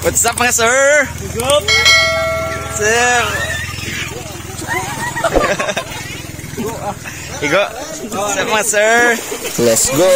What's up mga sir? Sir. Igo. What's up mga sir? Let's go.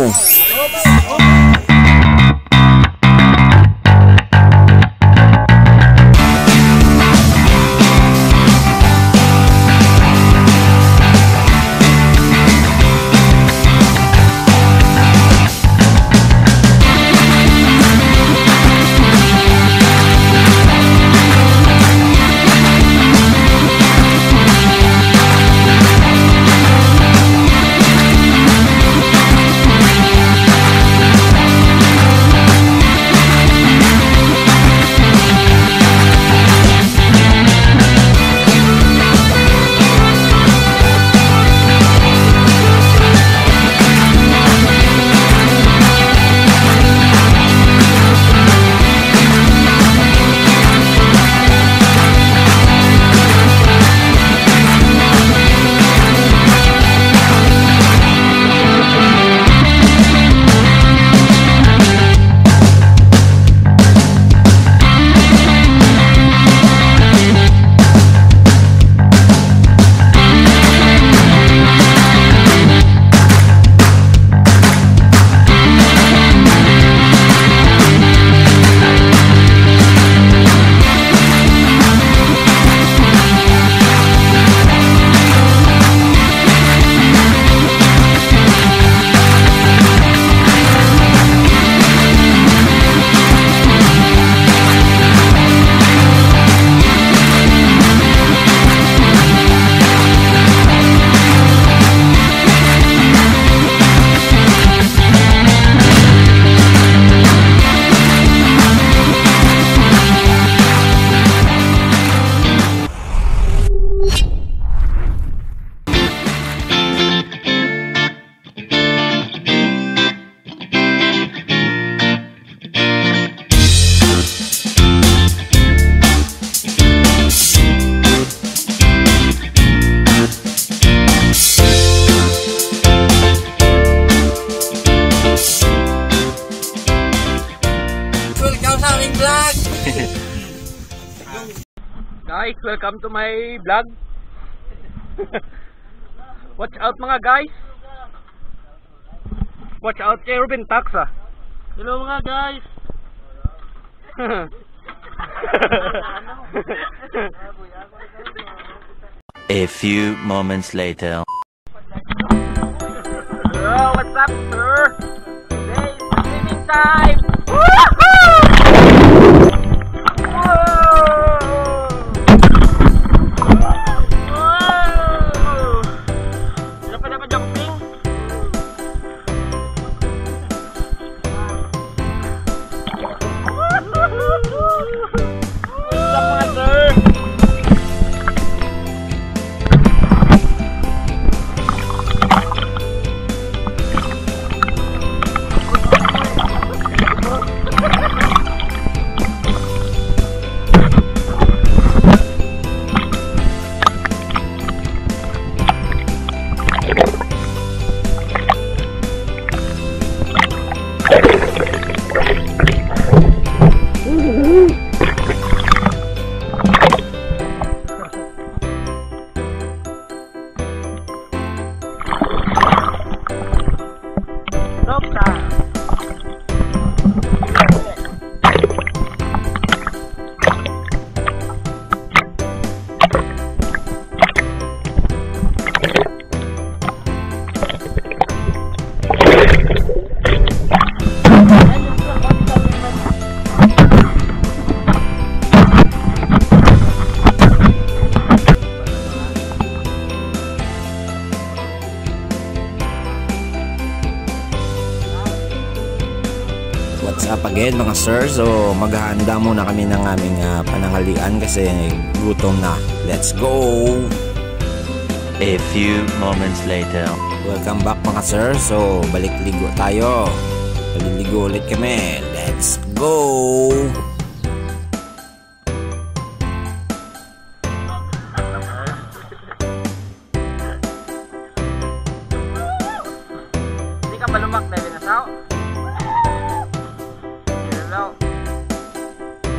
Guys, welcome to my vlog. Watch out mga guys. Watch out kay Ruben Taxa. Hello mga guys. A few moments later. Hello, what's up sir? Today is swimming time. What's up again mga sir? So maghahanda muna kami ng aming pananghalian kasi gutom na. Let's go! A few moments later. Welcome back mga sir. So balik ligo tayo. Paliligo ulit kami. Let's go! Hindi ka malumak na binasaw. Hello.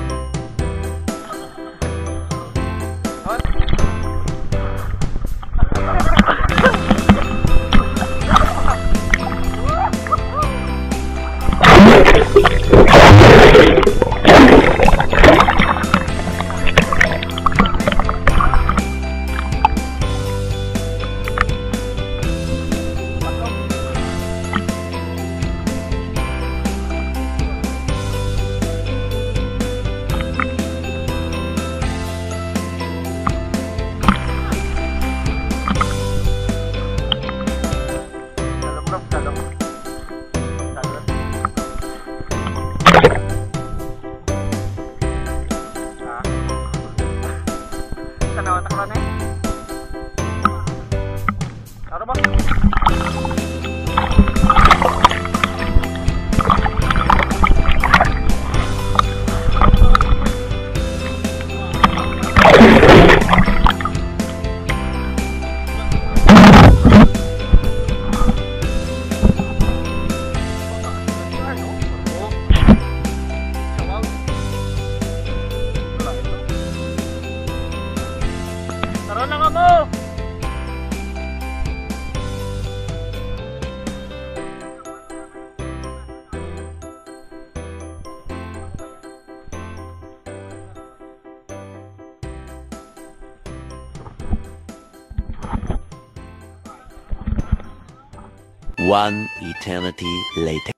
ba? Tara na nga mo! One eternity later.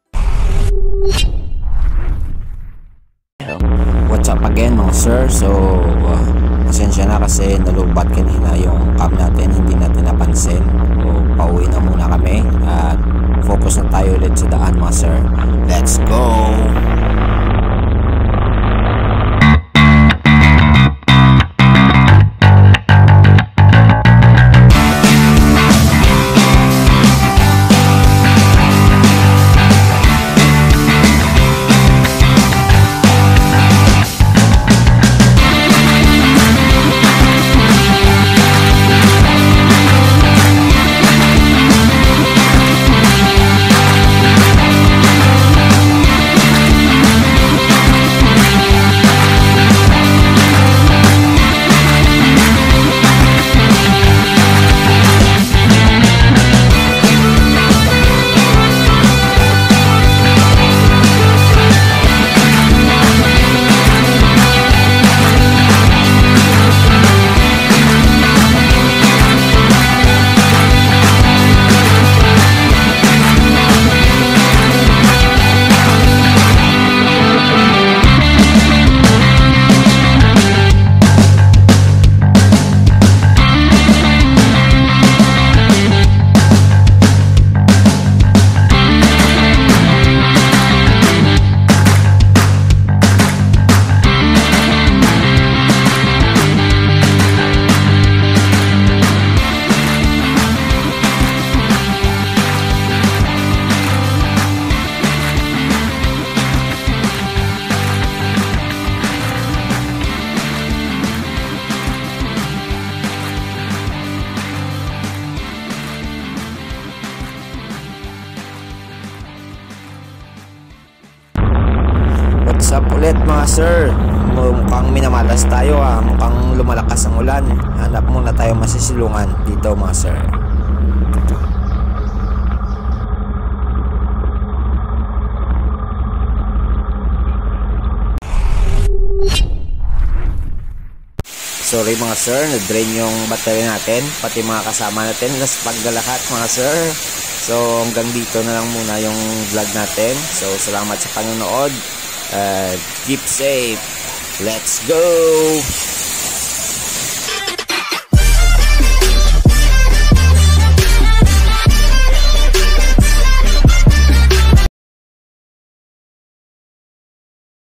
What's up again mga sir? So pasensya na kasi nalubat kanina yung cam natin, hindi natin napansin. So pauwi na muna kami at focus na tayo ulit sa daan mga sir. Let's go! What's up ulit mga sir? Mukhang minamalas tayo ha. Mukhang lumalakas ang ulan. Hanap muna tayo masisilungan dito mga sir. Sorry mga sir, na-drain yung battery natin, pati mga kasama natin, naspag na lahat mga sir. So hanggang dito na lang muna yung vlog natin. So salamat sa panonood. Keep safe. Let's go!